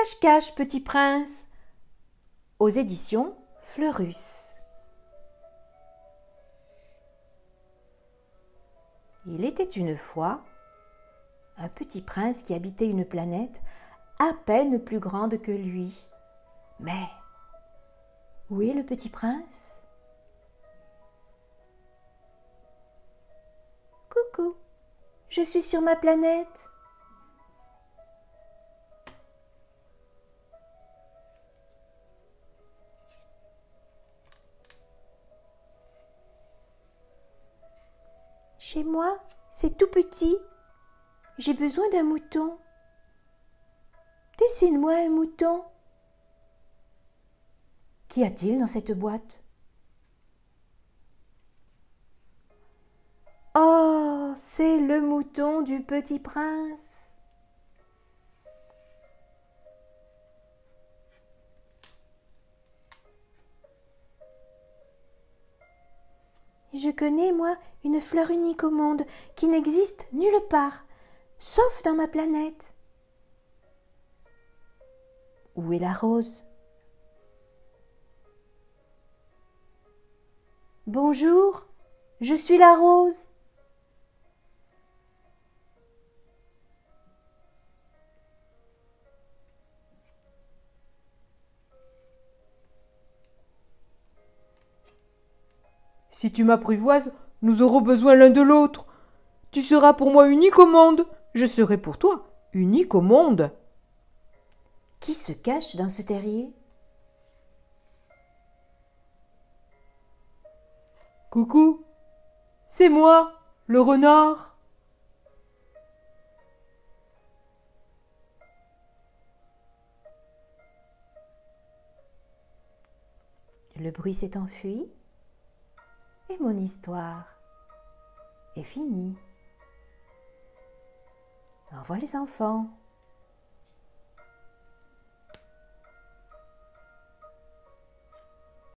Cache-cache, petit prince, aux éditions Fleurus. Il était une fois un petit prince qui habitait une planète à peine plus grande que lui. Mais où est le petit prince? Coucou, je suis sur ma planète. Chez moi, c'est tout petit. J'ai besoin d'un mouton. Dessine-moi un mouton. Qu'y a-t-il dans cette boîte? Oh, c'est le mouton du petit prince. Je connais, moi, une fleur unique au monde qui n'existe nulle part, sauf dans ma planète. Où est la rose? Bonjour, je suis la rose. Si tu m'apprivoises, nous aurons besoin l'un de l'autre. Tu seras pour moi unique au monde. Je serai pour toi unique au monde. Qui se cache dans ce terrier? Coucou, c'est moi, le renard. Le bruit s'est enfui et mon histoire est finie. Au revoir les enfants.